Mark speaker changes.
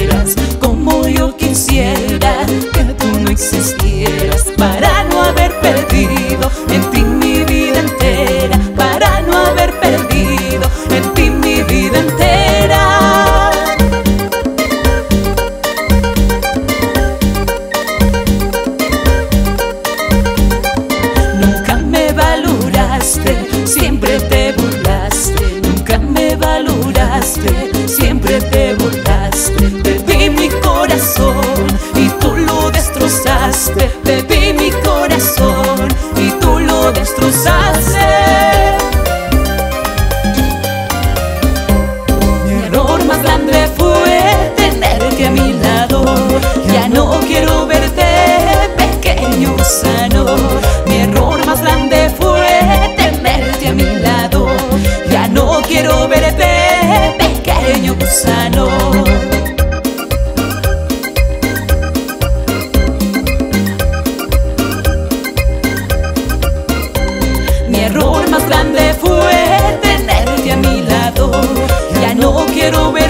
Speaker 1: quieras, como yo quisiera que tú no existieras, para no haber perdido en ti mi vida entera, para no haber perdido en ti mi vida entera. Nunca me valoraste, siempre te burlaste. Nunca me valoraste, siempre te burlaste. Te di mi corazón y tú lo destrozaste. Te di mi corazón y tú lo destrozaste. Mi error más grande fue tenerte a mi lado. Ya no quiero verte pequeño gusano. Mi error más grande fue tenerte a mi lado. Ya no quiero verte pequeño gusano. Mi error más grande fue tenerte a mi lado. Ya no quiero ver